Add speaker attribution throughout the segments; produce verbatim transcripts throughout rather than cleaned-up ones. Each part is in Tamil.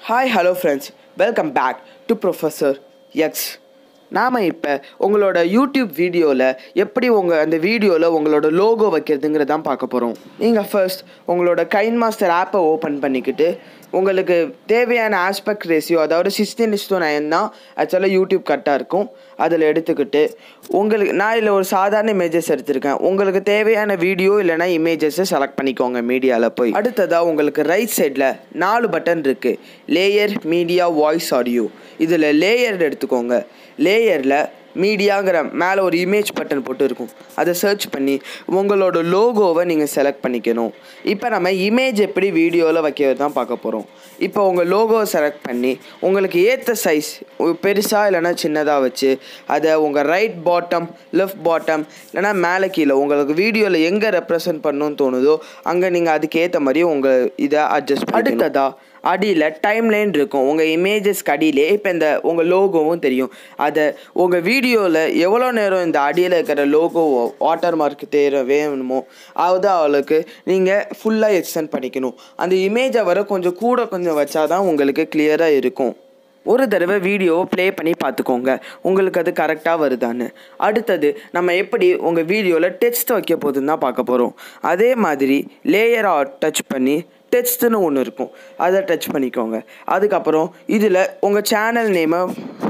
Speaker 1: Hi, hello friends. Welcome back to Professor X. நாம் இப்போ உங்களோட யூடியூப் வீடியோவில் எப்படி உங்கள் அந்த வீடியோவில் உங்களோட லோகோ வைக்கிறதுங்கிறது தான் பார்க்க போகிறோம். நீங்கள் ஃபர்ஸ்ட் உங்களோட கைன் மாஸ்டர் ஆப்பை ஓப்பன் பண்ணிக்கிட்டு உங்களுக்கு தேவையான ஆஸ்பெக்ட் ரேஷியோ, அதாவது சிக்ஸ்டீன் இஸ்டு நைன் தான் ஆக்சுவலாக யூடியூப் கரெக்டாக இருக்கும். அதில் எடுத்துக்கிட்டு உங்களுக்கு நான் இதில் ஒரு சாதாரண இமேஜஸ் எடுத்திருக்கேன். உங்களுக்கு தேவையான வீடியோ இல்லைனா இமேஜஸை செலக்ட் பண்ணிக்கோங்க மீடியாவில் போய். அடுத்ததாக உங்களுக்கு ரைட் சைடில் நாலு பட்டன் இருக்குது. Layer, media, voice, audio. இதில் லேயர் எடுத்துக்கோங்க. லேயரில் மீடியாங்கிற மேலே ஒரு இமேஜ் பட்டன் போட்டு இருக்கும். அதை சர்ச் பண்ணி உங்களோட லோகோவை நீங்கள் செலக்ட் பண்ணிக்கணும். இப்போ நம்ம இமேஜ் எப்படி வீடியோவில் வைக்கிறது தான் பார்க்க போகிறோம். இப்போ உங்கள் லோகோவை செலக்ட் பண்ணி உங்களுக்கு ஏற்ற சைஸ் பெருசாக இல்லைனா சின்னதாக வச்சு அதை உங்கள் ரைட் பாட்டம், லெஃப்ட் பாட்டம் இல்லைனா மேலே கீழே உங்களுக்கு வீடியோவில் எங்கே ரெப்ரசன்ட் பண்ணணும்னு தோணுதோ அங்கே நீங்கள் அதுக்கேற்ற மாதிரி உங்கள் இதை அட்ஜஸ்ட் பண்ணி. அடுத்ததாக அடியில் டைம் லைன் இருக்கும். உங்கள் இமேஜஸ்க்கு அடியிலே இப்போ இந்த உங்கள் லோகோவும் தெரியும். அதை உங்கள் வீடியோவில் எவ்வளோ நேரம் இந்த அடியில் இருக்கிற லோகோ வாட்டர் மார்க் தேர வேணுமோ அது அவளுக்கு நீங்கள் ஃபுல்லாக எக்ஸ்டெண்ட் பண்ணிக்கணும். அந்த இமேஜை வர கொஞ்சம் கூட கொஞ்சம் வச்சா தான் உங்களுக்கு கிளியராக இருக்கும். ஒரு தடவை வீடியோவை ப்ளே பண்ணி பார்த்துக்கோங்க உங்களுக்கு அது கரெக்டாக வருதான்னு. அடுத்தது நம்ம எப்படி உங்கள் வீடியோவில் டெக்ஸ்ட் வைக்க போதுன்னு தான் பார்க்க போகிறோம். அதே மாதிரி லேயரை டச் பண்ணி டெக்ஸ்ட்டுன்னு ஒன்று இருக்கும், அதை டச் பண்ணிக்கோங்க. அதுக்கப்புறம் இதில் உங்கள் சேனல் நேமை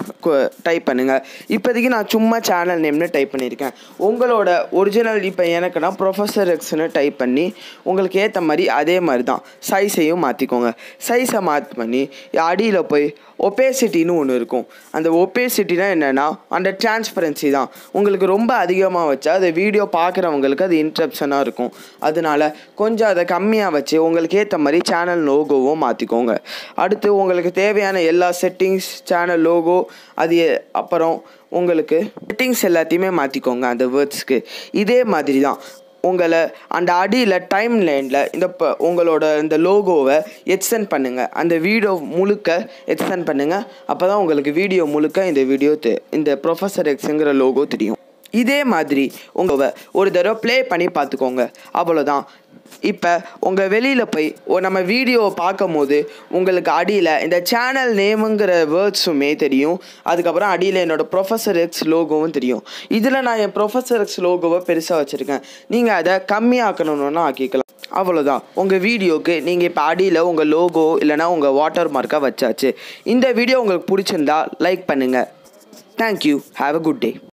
Speaker 1: டைப் பண்ணுங்கள். இப்போதைக்கு நான் சும்மா சேனல் நேம்னு டைப் பண்ணியிருக்கேன். உங்களோட ஒரிஜினல் இப்போ எனக்குன்னா ப்ரொஃபஸர் எக்ஸ்னு டைப் பண்ணி உங்களுக்கு ஏற்ற மாதிரி அதே மாதிரி தான் சைஸையும் மாற்றிக்கோங்க. சைஸை மாற்றி பண்ணி அடியில் போய் ஒப்பேசிட்டின்னு ஒன்று இருக்கும். அந்த ஒப்பேசிட்டினா என்னென்னா அந்த டிரான்ஸ்பரன்சி தான். உங்களுக்கு ரொம்ப அதிகமாக வச்சா அது வீடியோ பார்க்குறவங்களுக்கு அது இன்ட்ரப்ஷனாக இருக்கும். அதனால் கொஞ்சம் அதை கம்மியாக வச்சு உங்களுக்கு ஏற்ற மாதிரி சேனல் லோகோவும் மாற்றிக்கோங்க. அடுத்து உங்களுக்கு தேவையான எல்லா செட்டிங்ஸ், சேனல் லோகோ, அது அப்புறம் உங்களுக்கு செட்டிங்ஸ் எல்லாத்தையுமே மாற்றிக்கோங்க அந்த வேர்ட்ஸ்க்கு. இதே மாதிரி தான் உங்களை அந்த அடியில் டைம் லைனில் இந்த ப உங்களோட இந்த லோகோவை எக்ஸ்டெண்ட் பண்ணுங்கள். அந்த வீடியோ முழுக்க எக்ஸ்டெண்ட் பண்ணுங்கள். அப்போ தான் உங்களுக்கு வீடியோ முழுக்க இந்த வீடியோ தெ இந்த ப்ரொஃபஸர் எக்ஸுங்கிற லோகோ தெரியும். இதே மாதிரி உங்களை ஒரு தடவை ப்ளே பண்ணி பார்த்துக்கோங்க. அவ்வளோதான். இப்போ உங்கள் வெளியில் போய் நம்ம வீடியோவை பார்க்கும் போது உங்களுக்கு அடியில் இந்த சேனல் நேமுங்கிற வேர்ட்ஸுமே தெரியும். அதுக்கப்புறம் அடியில் என்னோடய ப்ரொஃபஸர் எக்ஸ் லோகோவும் தெரியும். இதில் நான் என் ப்ரொஃபஸர் எக்ஸ் லோகோவை பெருசாக வச்சுருக்கேன். நீங்கள் அதை கம்மியாக்கணுன்னு ஆக்கிக்கலாம். அவ்வளோதான். உங்கள் வீடியோவுக்கு நீங்கள் இப்போ அடியில் உங்கள் லோகோ இல்லைனா உங்கள் வாட்டர் மார்க்காக வச்சாச்சு. இந்த வீடியோ உங்களுக்கு பிடிச்சிருந்தா லைக் பண்ணுங்கள். Thank you. Have a good day.